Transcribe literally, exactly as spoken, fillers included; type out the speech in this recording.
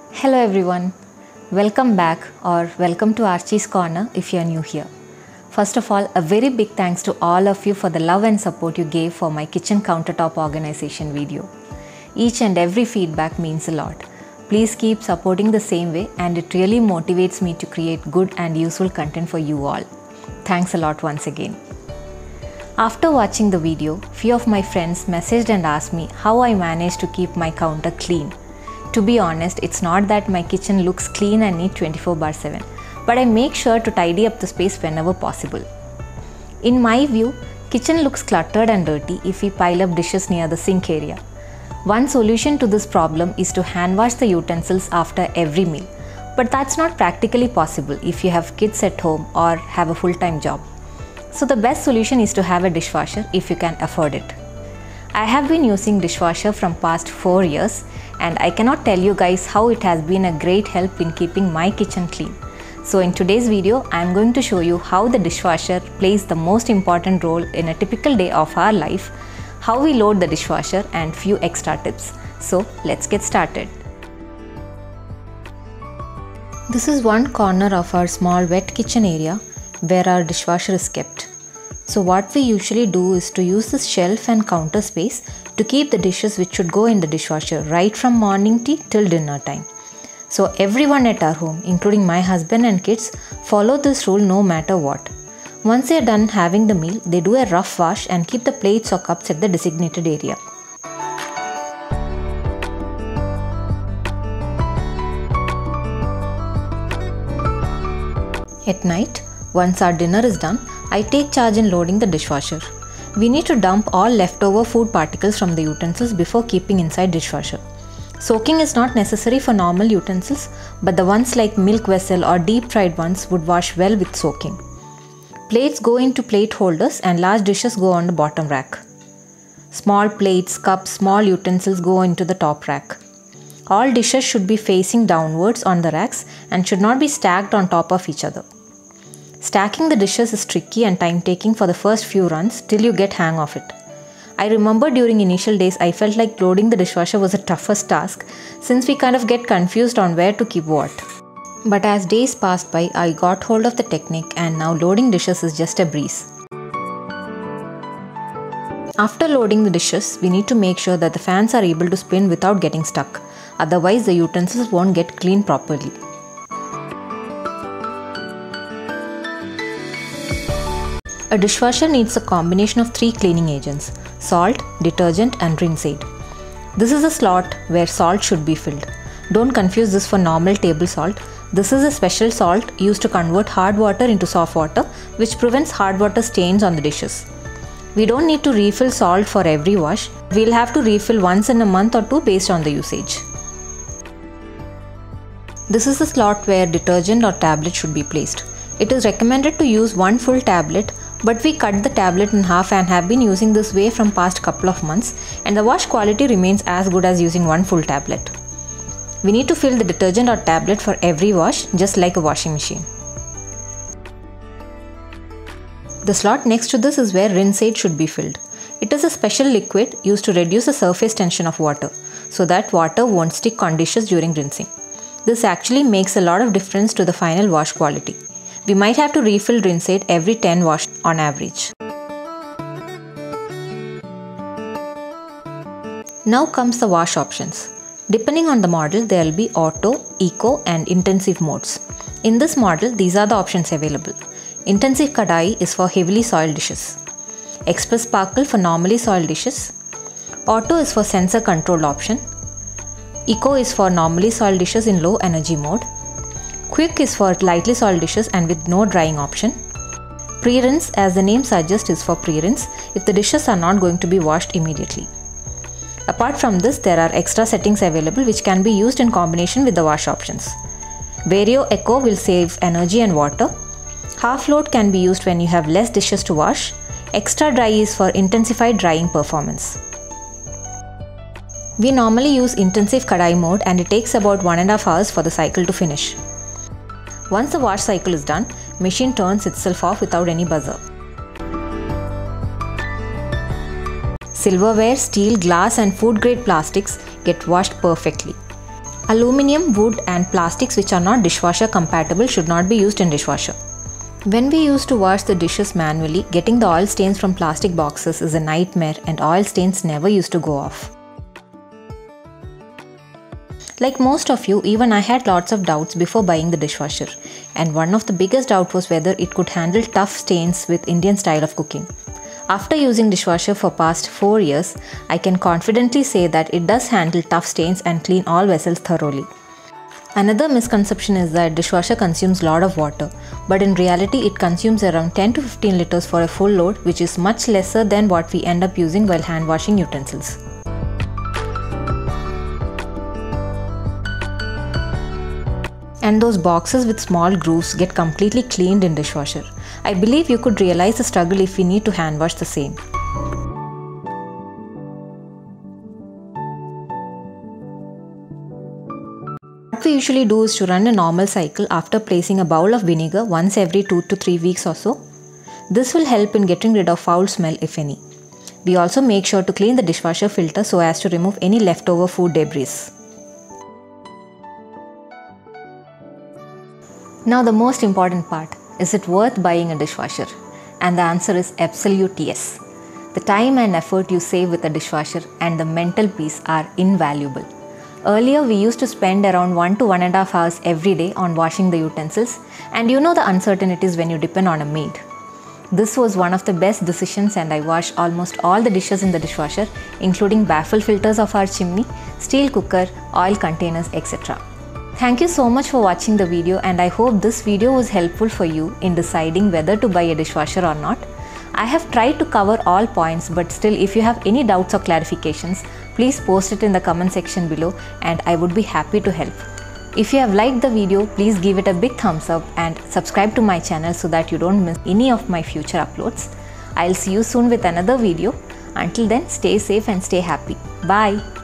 Hello everyone, welcome back or welcome to Archie's Corner if you are new here. First of all, a very big thanks to all of you for the love and support you gave for my kitchen countertop organization video. Each and every feedback means a lot. Please keep supporting the same way and it really motivates me to create good and useful content for you all. Thanks a lot once again. After watching the video, few of my friends messaged and asked me how I managed to keep my counter clean. To be honest, it's not that my kitchen looks clean and neat twenty-four bar seven, but I make sure to tidy up the space whenever possible. In my view, kitchen looks cluttered and dirty if we pile up dishes near the sink area. One solution to this problem is to hand wash the utensils after every meal, but that's not practically possible if you have kids at home or have a full-time job. So the best solution is to have a dishwasher if you can afford it. I have been using dishwasher from past four years and I cannot tell you guys how it has been a great help in keeping my kitchen clean. So in today's video, I am going to show you how the dishwasher plays the most important role in a typical day of our life, how we load the dishwasher and few extra tips. So let's get started. This is one corner of our small wet kitchen area where our dishwasher is kept. So what we usually do is to use this shelf and counter space to keep the dishes which should go in the dishwasher right from morning tea till dinner time. So everyone at our home, including my husband and kids, follow this rule no matter what. Once they are done having the meal, they do a rough wash and keep the plates or cups at the designated area. At night, once our dinner is done, I take charge in loading the dishwasher. We need to dump all leftover food particles from the utensils before keeping inside dishwasher. Soaking is not necessary for normal utensils, but the ones like milk vessel or deep fried ones would wash well with soaking. Plates go into plate holders and large dishes go on the bottom rack. Small plates, cups, small utensils go into the top rack. All dishes should be facing downwards on the racks and should not be stacked on top of each other. Stacking the dishes is tricky and time-taking for the first few runs till you get hang of it. I remember during initial days I felt like loading the dishwasher was the toughest task since we kind of get confused on where to keep what. But as days passed by, I got hold of the technique and now loading dishes is just a breeze. After loading the dishes, we need to make sure that the fans are able to spin without getting stuck. Otherwise, the utensils won't get cleaned properly. A dishwasher needs a combination of three cleaning agents: salt, detergent and rinse aid. This is a slot where salt should be filled. Don't confuse this for normal table salt. This is a special salt used to convert hard water into soft water, which prevents hard water stains on the dishes. We don't need to refill salt for every wash. We'll have to refill once in a month or two based on the usage. This is the slot where detergent or tablet should be placed. It is recommended to use one full tablet, but we cut the tablet in half and have been using this way from past couple of months, and the wash quality remains as good as using one full tablet. We need to fill the detergent or tablet for every wash, just like a washing machine. The slot next to this is where rinse aid should be filled. It is a special liquid used to reduce the surface tension of water, so that water won't stick on dishes during rinsing. This actually makes a lot of difference to the final wash quality. We might have to refill rinse aid every ten washes on average. Now comes the wash options. Depending on the model, there will be auto, eco and intensive modes. In this model, these are the options available. Intensive Kadai is for heavily soiled dishes. Express Sparkle for normally soiled dishes. Auto is for sensor controlled option. Eco is for normally soiled dishes in low energy mode. Quick is for lightly soiled dishes and with no drying option. Pre-rinse, as the name suggests, is for pre-rinse if the dishes are not going to be washed immediately. Apart from this, there are extra settings available which can be used in combination with the wash options. Vario Eco will save energy and water. Half load can be used when you have less dishes to wash. Extra dry is for intensified drying performance. We normally use intensive Kadai mode and it takes about one and a half hours for the cycle to finish. Once the wash cycle is done, machine turns itself off without any buzzer. Silverware, steel, glass and food grade plastics get washed perfectly. Aluminium, wood and plastics which are not dishwasher compatible should not be used in dishwasher. When we used to wash the dishes manually, getting the oil stains from plastic boxes is a nightmare and oil stains never used to go off. Like most of you, even I had lots of doubts before buying the dishwasher, and one of the biggest doubts was whether it could handle tough stains with Indian style of cooking. After using dishwasher for past four years, I can confidently say that it does handle tough stains and clean all vessels thoroughly. Another misconception is that dishwasher consumes lot of water, but in reality it consumes around ten to fifteen liters for a full load, which is much lesser than what we end up using while hand washing utensils. And those boxes with small grooves get completely cleaned in dishwasher. I believe you could realize the struggle if we need to hand wash the same. What we usually do is to run a normal cycle after placing a bowl of vinegar once every two to three weeks or so. This will help in getting rid of foul smell if any. We also make sure to clean the dishwasher filter so as to remove any leftover food debris. Now the most important part, is it worth buying a dishwasher? And the answer is absolute yes. The time and effort you save with a dishwasher and the mental peace are invaluable. Earlier we used to spend around one to one and a half hours every day on washing the utensils, and you know the uncertainties when you depend on a maid. This was one of the best decisions, and I wash almost all the dishes in the dishwasher, including baffle filters of our chimney, steel cooker, oil containers, et cetera. Thank you so much for watching the video, and I hope this video was helpful for you in deciding whether to buy a dishwasher or not. I have tried to cover all points, but still if you have any doubts or clarifications, please post it in the comment section below and I would be happy to help. If you have liked the video, please give it a big thumbs up and subscribe to my channel so that you don't miss any of my future uploads. I'll see you soon with another video. Until then, stay safe and stay happy. Bye.